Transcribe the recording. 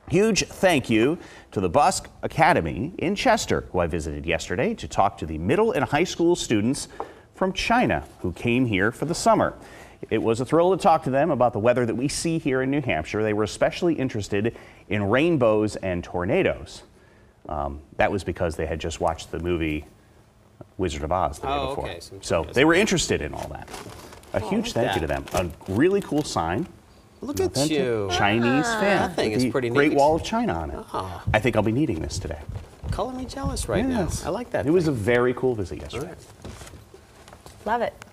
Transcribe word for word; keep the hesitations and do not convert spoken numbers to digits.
Huge thank you to the Busche Academy in Chester, who I visited yesterday to talk to the middle and high school students from China who came here for the summer. It was a thrill to talk to them about the weather that we see here in New Hampshire. They were especially interested in rainbows and tornadoes. Um, that was because they had just watched the movie Wizard of Oz the day oh, before. Okay. So they were interested in all that. A oh, huge thank that. you to them. A really cool sign. Look at you. Chinese ah, fan. That thing is pretty neat. Great Wall of China on it. Oh. I think I'll be needing this today. Color me jealous right yes. now. I like that. It thing. was a very cool visit yesterday. Love it.